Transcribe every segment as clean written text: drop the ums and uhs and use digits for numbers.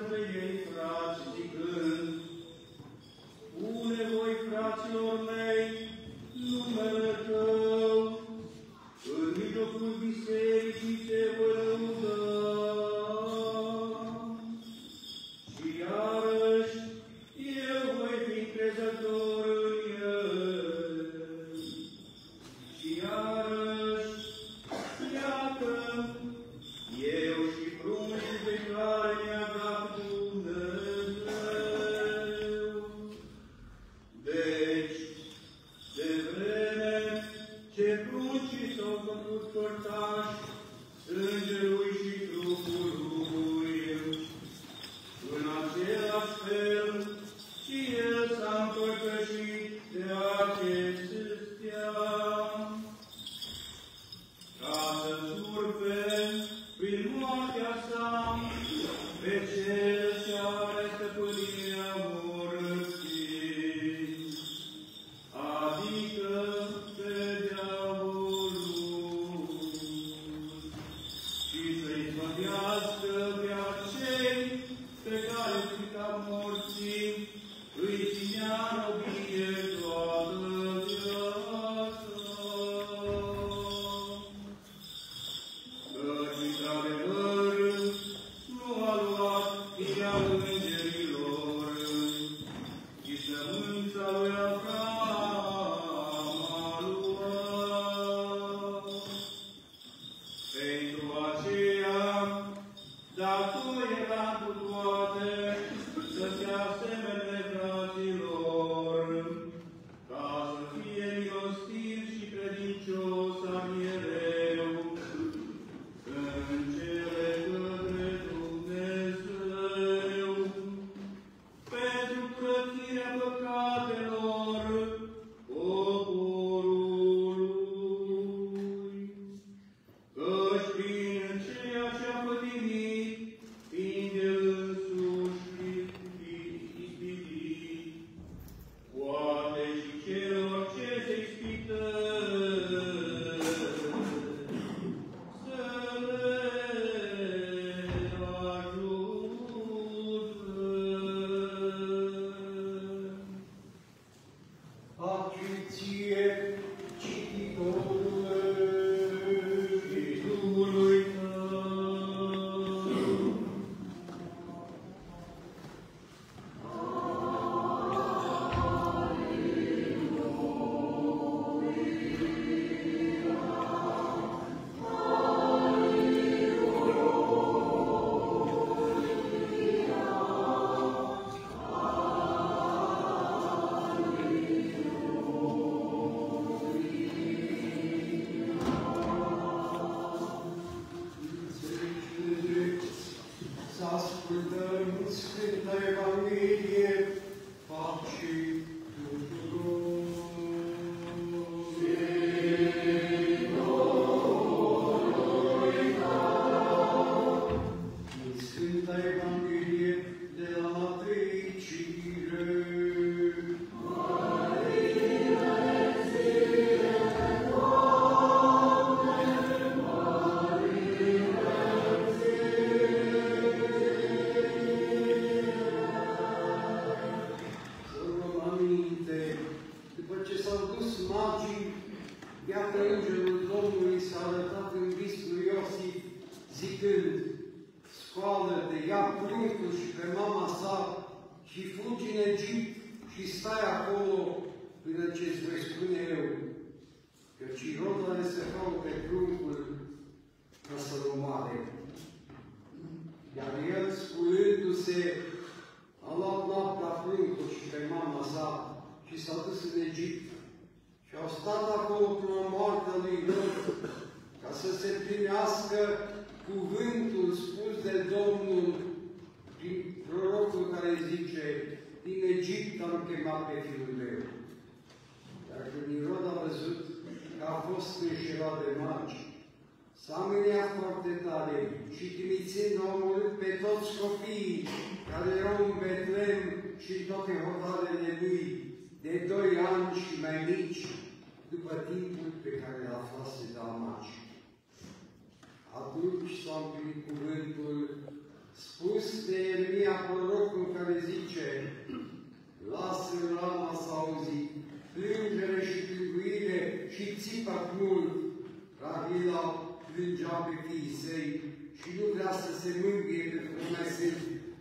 către ei, frați, zicând: Pune voi, fraților mei, numele Tău în mijlocul bisericii te voi lăuda. Și iarăși eu voi fi crezător în El. Și iarăși, iată, eu și pruncii pe care mi-a dat Dumnezeu. Deci, de vreme ce pruncii s-au făcut părtași sângelui și trupului, în același fel și El s-a împărtășit de acestea, ca să surpe prin moartea sa pe cel ce are stăpânirea morții, adică pe diavolul, și să-i slăvească pe acei pe care frica morții îi ținea în robie toată viața. Căci, într-adevăr, nu a luat firea îngerilor, ci sămânța lui Avram a luat. Pentru aceea, dator era cu toate să se asemene fraților, ca să fie milostiv și credincios mereu în cele către Dumnezeu, pentru curățirea păcatelor poporului. Căci prin ceea ce a pătimit, fiind El însuși ispitit, poate și celor ce se ispită să le ajută. Pace ție, cititorule, Și Duhului Tău. să ascultăm Sfânta Evanghelie, pace tuturor. În Sfânta Evanghelie de la Matei citire. După ce s-au dus magii, iată Îngerul Domnului s-a arătat în vis lui Iosif, zicând: Scoală-te, ia pruncul și pe mama sa și fugi în Egipt și stai acolo până ce-ți voi spune eu. Căci Irod are să caute pruncul ca să-l omoare. Iar el, sculându-se, a luat noaptea pruncul și pe mama sa și s-a dus în Egipt și au stat acolo până moartea lui Irod, ca să se împlinească cuvântul spus de Domnul prin prorocul care zice: din Egipt am chemat pe fiul meu. Dar când Irod a văzut că a fost înșelat de magi, s-a mâniat foarte tare și trimițând a omorât pe toți copiii care erau în Betlehem și în toate hotarele lui, de 2 ani și mai mici, după timpul pe care l-a aflase de la magi. Atunci s-a împlinit cuvântul spus de Ieremia prorocul care zice: lasă Rama să auzi plângere și tâlcuire și țipăt mult. Rahila plângea pe fiii săi și nu vrea să se mângâie pe frumesei.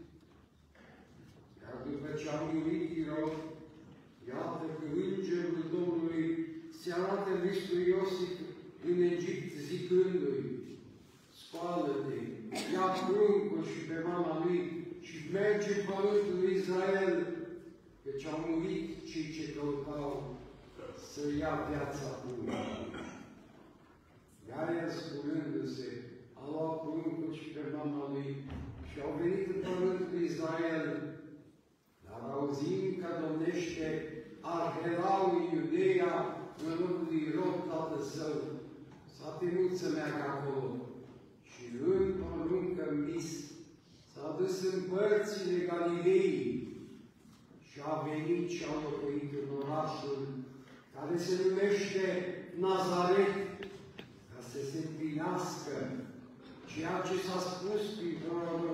Iar după ce a murit Irod, iată că Îngerul Domnului se arată în visul Iosif în Egipt, zicându-i: scoală-te, ia pruncul și pe mama lui și merge în pământul lui Israel, căci au murit cei ce căutau să ia viața pruncului. Iar el, spunându-se, a luat pruncul și pe mama lui și au venit în pământul lui Israel, dar auzind că domnește Arhelaul în Iudeea, în locul lui Irod, tatăl său, s-a temut să meargă acolo și în poruncă în vis s-a dus în părțile Galilei și a venit și a locuit în orașul care se numește Nazaret, ca să se împlinească ceea ce s-a spus prin prorocul